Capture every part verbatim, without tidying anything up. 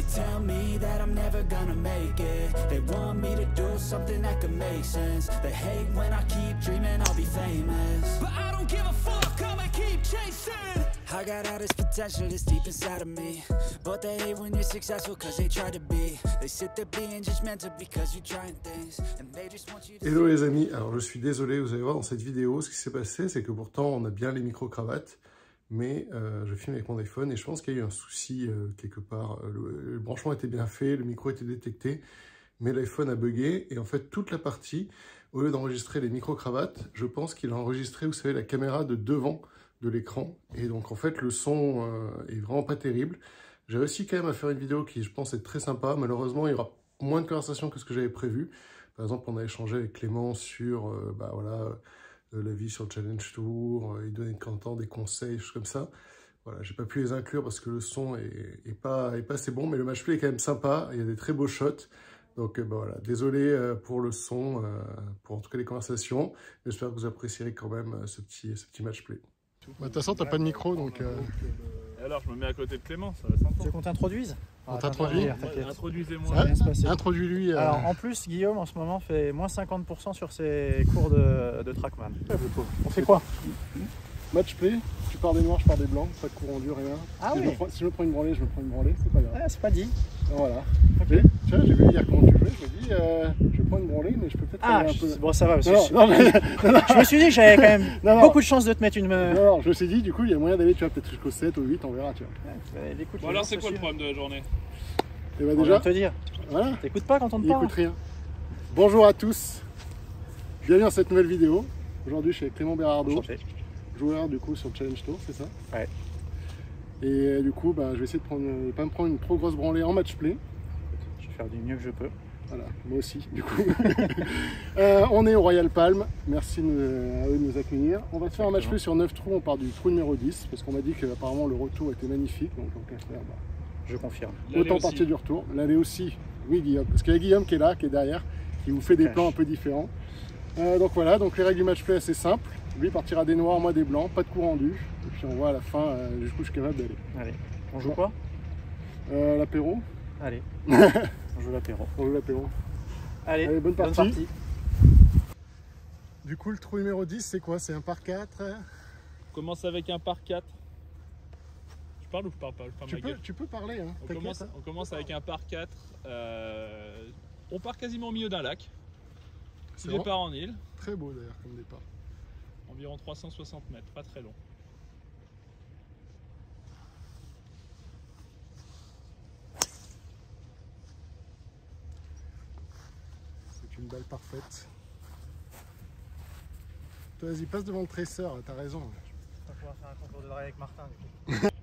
tell me that I'm never gonna make it. They want me to do something that could make sense. They hate when I keep dreaming I'll be famous, but I don't give a fuck, I'ma keep chasing. I got all this potential that's deep inside of me, but they hate when you're successful cause they try to be. They sit there being judgmental because you're trying things, and they just want you to... Hello les amis, alors je suis désolé, vous allez voir dans cette vidéo, ce qui s'est passé, c'est que pourtant on a bien les micro-cravates, mais euh, je filme avec mon iPhone et je pense qu'il y a eu un souci euh, quelque part. Le, le branchement était bien fait, le micro était détecté, mais l'iPhone a bugué, et en fait toute la partie, au lieu d'enregistrer les micro-cravates, je pense qu'il a enregistré, vous savez, la caméra de devant de l'écran, et donc en fait le son euh, est vraiment pas terrible. J'ai réussi quand même à faire une vidéo qui je pense est très sympa. Malheureusement il y aura moins de conversations que ce que j'avais prévu. Par exemple on a échangé avec Clément sur euh, bah, voilà, euh, la vie sur le Challenge Tour, euh, il donnait de temps en temps des conseils, choses comme ça. Voilà, j'ai pas pu les inclure parce que le son est, est, pas, est pas assez bon, mais le match play est quand même sympa, il y a des très beaux shots. Donc euh, bah, voilà, désolé euh, pour le son, euh, pour en tout cas les conversations. J'espère que vous apprécierez quand même euh, ce, petit, ce petit match play. De toute façon, t'as pas de micro, donc... Euh... Et alors, je me mets à côté de Clément, ça va s'entendre. Tu veux qu'on t'introduise? On t'introduit? Introduisez-moi. Introduis-lui. Euh... Alors, en plus, Guillaume, en ce moment, fait moins cinquante pour cent sur ses cours de, de Trackman. On fait quoi? Match play, tu pars des noirs, je pars des blancs, pas de courant dur, rien. Ah si, oui. je me prends, si je me prends une branlée, je me prends une branlée, c'est pas grave. Ah, c'est pas dit. Voilà. Okay. Tu vois, j'ai vu hier comment tu jouais, je me dis, euh, je vais prendre une branlée, mais je peux peut-être ah, aller un peu... Bon, ça va, parce non, que non, je... mais... je me suis dit que j'avais quand même non, non. beaucoup de chance de te mettre une... Non, non, je me suis dit, du coup, il y a moyen d'aller, tu vois, peut-être jusqu'au sept ou huit, on verra, tu vois. Ouais, écoute, bon alors, c'est quoi le problème de la journée? Et bah on déjà, te dire. Voilà. T'écoutes pas quand on te Il parle? écoute rien. Bonjour à tous, bienvenue dans cette nouvelle vidéo. Aujourd'hui, je suis avec Clément Berardo. Enchanté. Joueur du coup sur le Challenge Tour, c'est ça? Ouais. Et euh, du coup, bah, je vais essayer de prendre, euh, pas me prendre une trop grosse branlée en match play. Je vais faire du mieux que je peux. Voilà, moi aussi, du coup. euh, on est au Royal Palm, merci de, à eux de nous accueillir. On va se faire un match play sur neuf trous, on part du trou numéro dix, parce qu'on m'a dit qu'apparemment le retour était magnifique, donc on peut faire. Bah, je confirme. Autant partir du retour. L'aller aussi, oui Guillaume, parce qu'il y a Guillaume qui est là, qui est derrière, qui vous fait des plans un peu différents. Euh, donc voilà, donc les règles du match play assez simples. Lui partira des noirs, moi des blancs, pas de coup rendu. Et puis on voit à la fin euh, jusqu'où je suis capable d'aller. Allez, on joue quoi? euh, L'apéro. Allez, on joue l'apéro. On joue l'apéro. Allez, Allez, bonne partie. bonne partie. Du coup, le trou numéro dix, c'est quoi? C'est un par quatre? On commence avec un par quatre. Je parle ou je parle pas? Je parle tu, ma peux, gueule. tu peux parler, hein. On commence, hein. on commence avec un par quatre. Euh, on part quasiment au milieu d'un lac. Petit départ en île. Très beau d'ailleurs comme départ. Environ trois cent soixante mètres, pas très long. C'est une balle parfaite. Toi, vas-y, passe devant le traceur, t'as raison. On va pouvoir faire un concours de drive avec Martin du coup.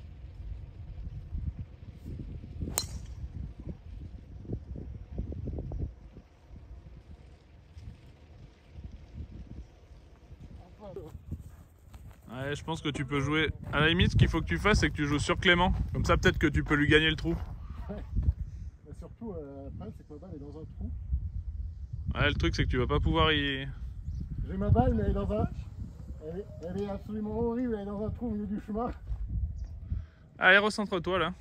Ouais, je pense que tu peux jouer. À la limite, ce qu'il faut que tu fasses, c'est que tu joues sur Clément. Comme ça, peut-être que tu peux lui gagner le trou. Ouais. Bah, surtout, euh, le problème, c'est que ma balle est dans un trou. Ouais, le truc, c'est que tu vas pas pouvoir y. J'ai ma balle, mais elle est dans un. Elle est, elle est absolument horrible, elle est dans un trou au milieu du chemin. Allez, recentre-toi là.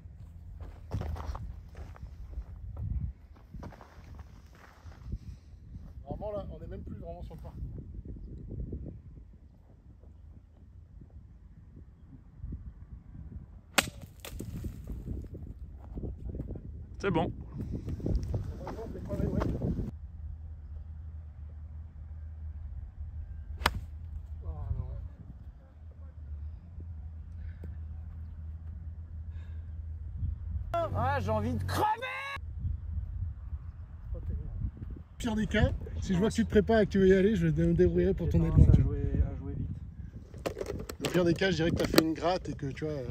Normalement, là, on est même plus vraiment sur le parc. C'est bon. Ah, j'ai envie de crever. Pire des cas, si je vois que tu te prépares et que tu veux y aller, je vais me débrouiller pour ton aide loin. À jouer, à jouer vite. Le pire des cas, je dirais que tu as fait une gratte et que tu vois.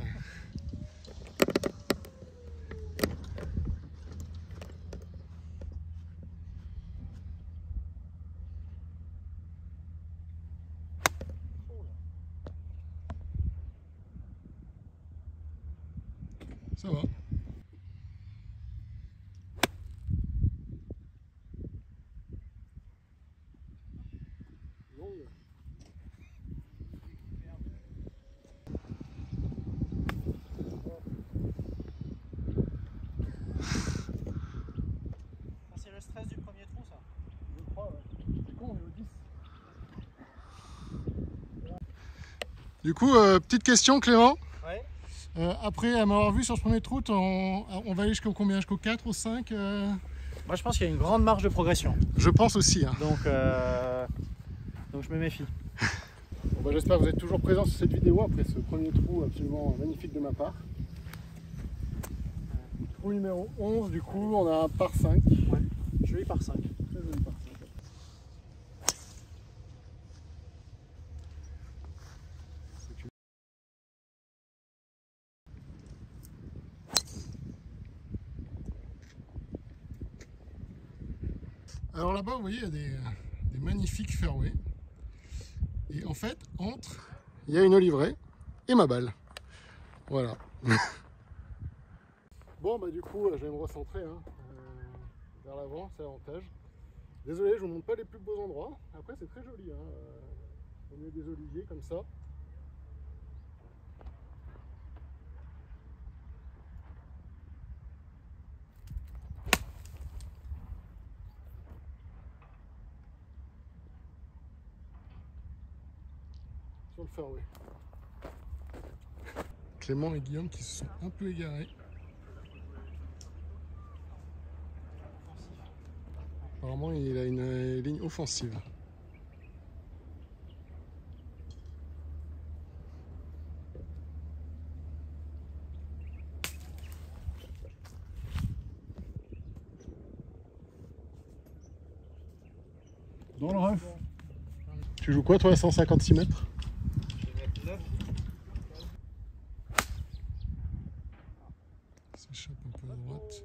Ça va. Longue. Du coup, euh, petite question Clément. Ouais. Euh, après m'avoir vu sur ce premier trou, on, on va aller jusqu'au combien? Jusqu'au quatre ou cinq euh... Moi je pense qu'il y a une grande marge de progression. Je pense aussi. Hein. Donc, euh, donc je me méfie. Bon, bah, j'espère que vous êtes toujours présents sur cette vidéo après ce premier trou absolument magnifique de ma part. Trou numéro onze, du coup, on a un par cinq. Ouais. Joli par cinq. Très joli par cinq. Alors là-bas, vous voyez, il y a des, des magnifiques fairways. Et en fait, entre, il y a une oliveraie et ma balle. Voilà. Bon, bah du coup, je vais me recentrer hein, euh, vers l'avant, c'est l'avantage. Désolé, je vous montre pas les plus beaux endroits. Après, c'est très joli, hein, euh, au milieu des oliviers comme ça. Sur le fairway. Clément et Guillaume qui se sont un peu égarés. Apparemment, il a une euh, ligne offensive. Dans le ref. Tu joues quoi toi à cent cinquante-six mètres? S'échappe un peu à droite.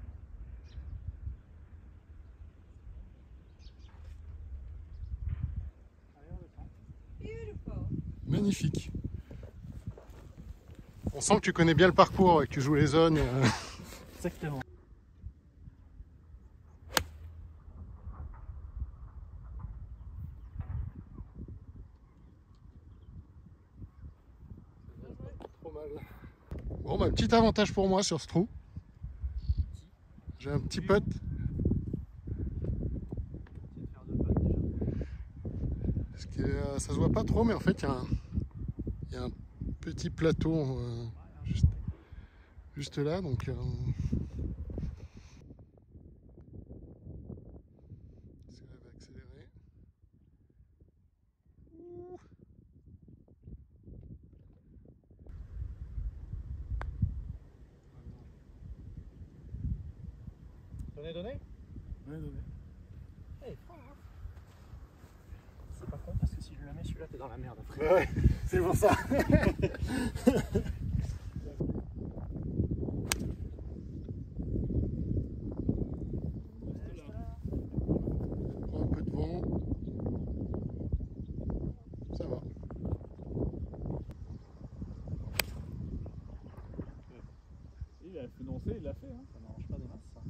Magnifique. On sent que tu connais bien le parcours et que tu joues les zones. Euh... Exactement. Trop mal. Bon, bah, petit avantage pour moi sur ce trou. J'ai un petit putt. Parce que euh, ça se voit pas trop, mais en fait, il y a un, il y a un petit plateau euh, juste, juste là. Donc, euh, si elle va accélérer. Ouh. Donné, donné. Ouais, donné. Hey, c'est pas con parce que si je le mets celui-là t'es dans la merde après. Ouais, c'est pour ça. Un peu de vent. Ça va. Il a financé, il l'a fait. Hein. Ça m'arrange pas des masses ça.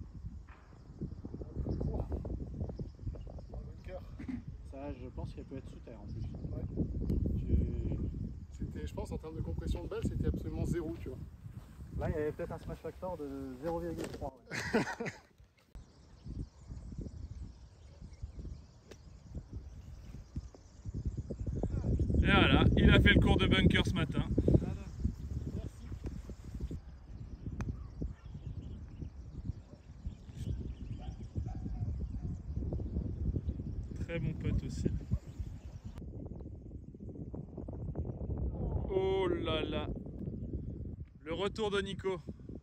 Ça je pense qu'elle peut être sous terre en plus. Ouais. Je... C'était, je pense, en termes de compression de balle, c'était absolument zéro, tu vois. Là il y avait peut-être un smash factor de zéro virgule trois. Ouais. Et voilà, il a fait le cours de bunker ce matin. Très bon pote aussi. Oh là là. Le retour de Nico.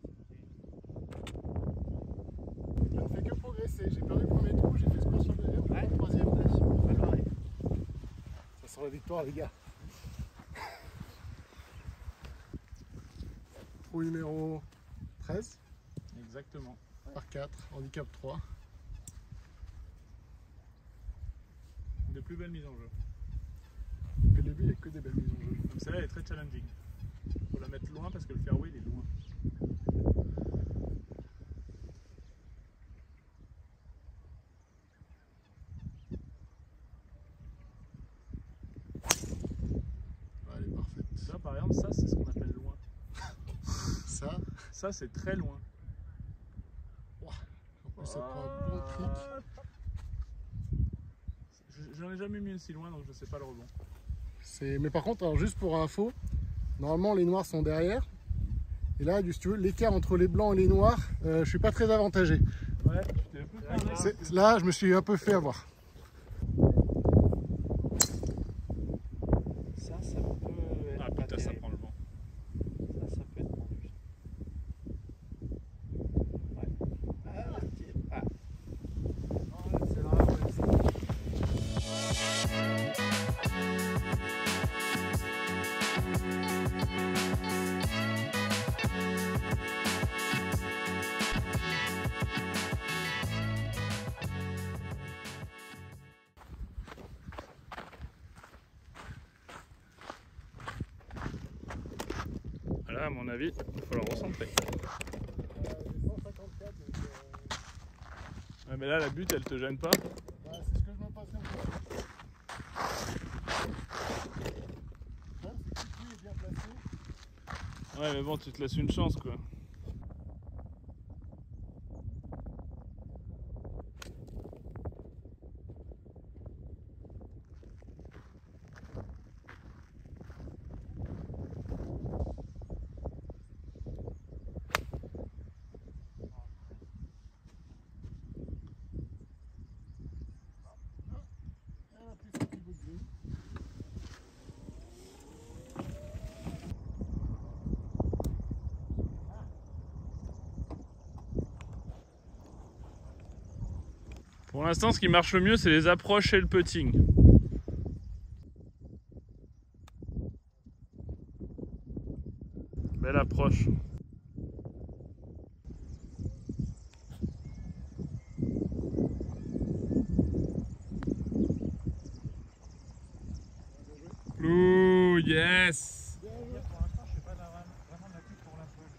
Je ne fais que progresser. J'ai perdu le premier trou, j'ai fait score sur le deuxième, je Ouais. le troisième. Mal barré. Ça sent la victoire, les gars. Trou numéro treize, Exactement. par quatre, handicap trois. Une des plus belles mises en jeu. Depuis le début, il n'y a que des belles mises en jeu. Donc celle-là elle est très challenging. Faut la mettre loin parce que le fairway il est loin. Ouais, elle est parfaite. Ça par exemple, ça c'est ce qu'on appelle loin. Ça, Ça c'est très loin. en plus, ça prend un bon cric. Je- J'en ai jamais mis aussi loin donc je sais pas le rebond. Mais par contre, alors juste pour info, normalement les noirs sont derrière. Et là, si tu veux, l'écart entre les blancs et les noirs, euh, je suis pas très avantagé. Ouais, tu t'es un peu fait avoir. Là, je me suis un peu fait avoir. Ça, ça peut être Ah pas putain, ça terrible. prend le vent. Ça, ça peut être tendu. Ouais. Ah, ok. Ah. C'est là, ouais. Là, à mon avis, il faut le recentrer. Ouais, mais là, la butte, elle te gêne pas? Ouais, c'est ce que je me pose comme ça. Le problème, c'est que le puits est bien placé. Ouais, mais bon, tu te laisses une chance, quoi. Ah, plus un petit bout de ligne. Pour l'instant, ce qui marche le mieux, c'est les approches et le putting. Belle approche. Ouh, yes! Pour l'instant, je suis pas vraiment vraiment d'accord pour la folle.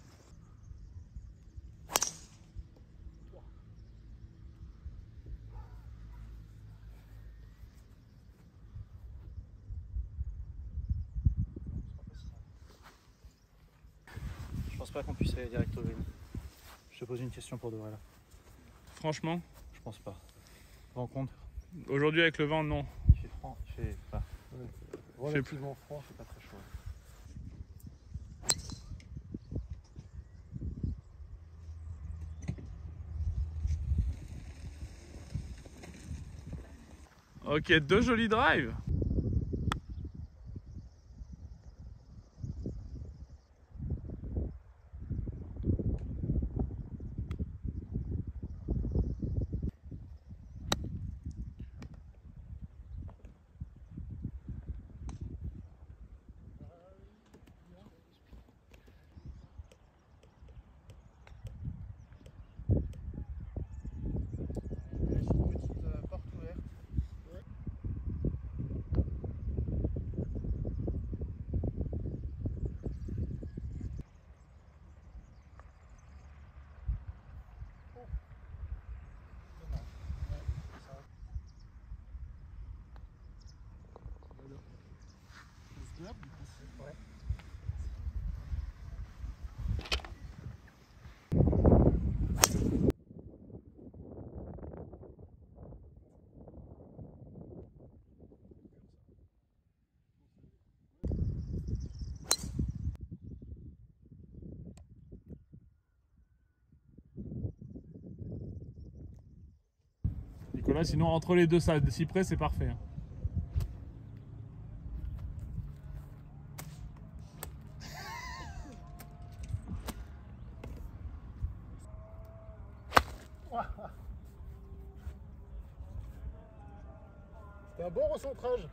Je pense pas qu'on puisse aller direct au green. Je te pose une question pour de vrai là. Franchement, Je pense pas. Rencontre. aujourd'hui avec le vent, non. Il fait franc, il fait pas. Relativement froid. C'est pas très chaud. Ok, deux jolis drives. Laisse une petite euh, porte ouverte. Nicolas, sinon entre les deux salles de cyprès, c'est parfait. hein. C'était un bon recentrage.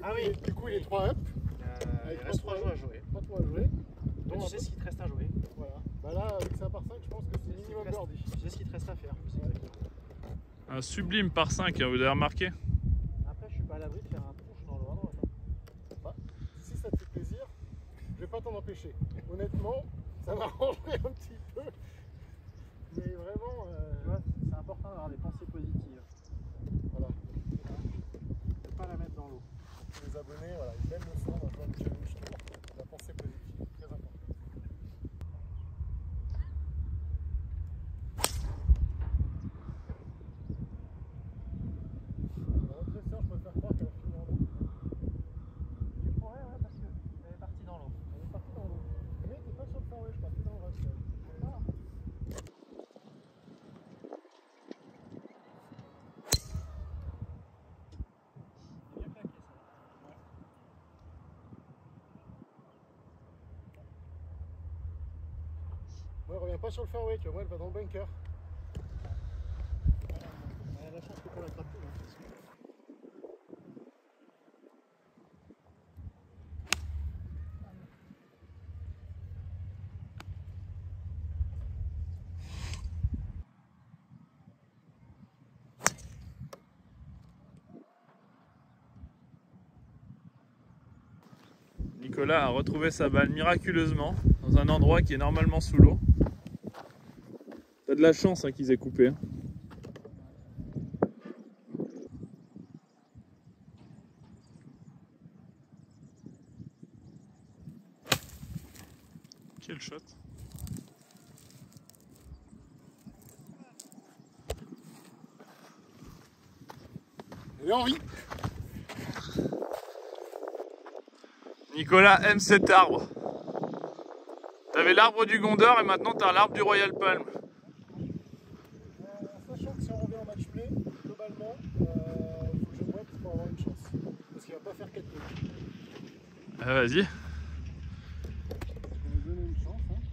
Du Ah coup, oui. il est, du coup, il est trois up. Euh, Avec il reste trois jeux à jouer. Pas trois à jouer. Donc, tu sais ce qu'il te reste à jouer. Voilà. Bah là, avec ça par cinq, je pense que c'est Tu sais ce qu'il minimum te reste- birdie. tu sais ce qu'il te reste à faire. C'est exactement. Un sublime par cinq, hein, vous avez remarqué. Après, je suis pas à l'abri de faire un touche dans le droit droite. Bah, si ça te fait plaisir, je vais pas t'en empêcher. Honnêtement, ça m'arrangerait un petit peu. Mais vraiment, euh, Tu vois, c'est important d'avoir des pensées positives. voilà. Ne pas la mettre dans l'eau. Pour les abonnés, voilà, une belle leçon dans le challenge tour. La pensée positive, très important. Dans notre sœur, je préfère croire qu'elle a fini en l'eau. Tu pourrais, ouais, parce qu'elle est partie dans l'eau. Elle est partie dans l'eau. Mais t'es pas sur le fairway, je crois, t'es dans le reste. Ah. C'est bien claqué, ça. Ouais. Ouais, reviens pas sur le fairway, tu vois, moi elle va dans le bunker. Elle a la chance que pour l'attraper. Hein. Nicolas a retrouvé sa balle miraculeusement dans un endroit qui est normalement sous l'eau. T'as de la chance hein, qu'ils aient coupé. Hein. Quel shot! J'ai envie. Nicolas aime cet arbre. T'avais l'arbre du Gondor et maintenant t'as l'arbre du Royal Palm. En sachant que si on revient en match play, globalement, il euh, faut que je boite pour avoir une chance. Parce qu'il va pas faire quatre minutes. Ah, vas-y. Je vais lui donner une chance. Hein.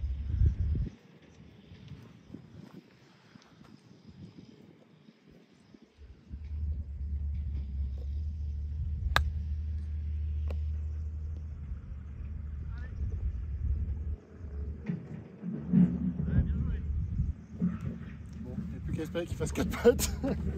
Bon, il n'y a plus qu'à espérer qu'il fasse quatre pattes.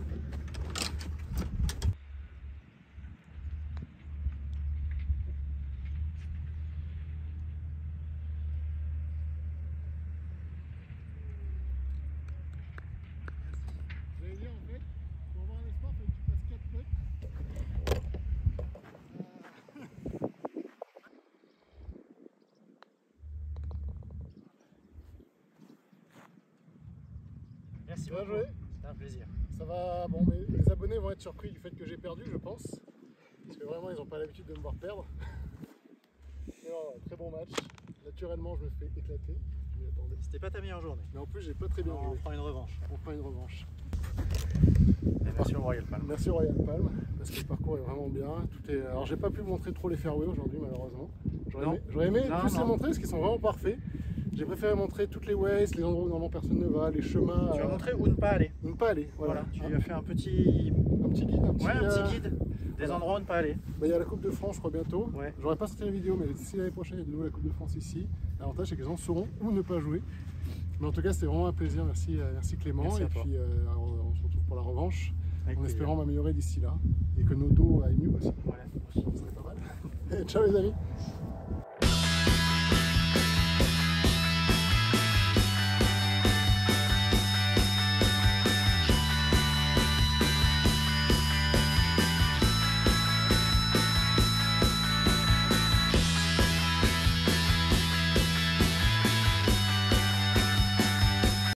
J'allais dire en fait, pour avoir un espoir, il faut que tu fasses quatre putts. Merci Bien beaucoup. joué. C'était un plaisir. Ça va, bon, mais les abonnés vont être surpris du fait que j'ai perdu, je pense. Parce que vraiment, ils n'ont pas l'habitude de me voir perdre. Mais alors, très bon match. Naturellement, je me fais éclater. Je m'y attendais. C'était pas ta meilleure journée. Mais en plus, j'ai pas très bien On joué. fera une revanche. On fera une revanche. Et merci au Royal Palm. Merci au Royal Palm, parce que le parcours est vraiment bien. Tout est... Alors, j'ai pas pu montrer trop les fairways aujourd'hui, malheureusement. J'aurais Non. aimé, j'aurais aimé Non, plus non. les montrer parce qu'ils sont vraiment parfaits. J'ai préféré montrer toutes les ways, les endroits où normalement personne ne va, les chemins. Tu vas euh, montrer où ne pas aller. où ne pas aller. Voilà. Voilà, tu Hein, as fait un petit, un petit guide. Un petit, ouais, un euh, petit guide des voilà. endroits où ne pas aller. Bah, il y a la Coupe de France, je crois, bientôt. Ouais. J'aurais pas sorti la vidéo, mais d'ici l'année prochaine, il y a de nouveau la Coupe de France ici. L'avantage, c'est que les gens sauront où ne pas jouer. Mais en tout cas, c'était vraiment un plaisir. Merci, euh, merci Clément. Merci à et toi. puis, euh, on, on se retrouve pour la revanche, Avec en plaisir. espérant m'améliorer d'ici là. Et que nos dos aillent mieux aussi. Ouais, aussi. Ça serait pas mal. Ciao les amis.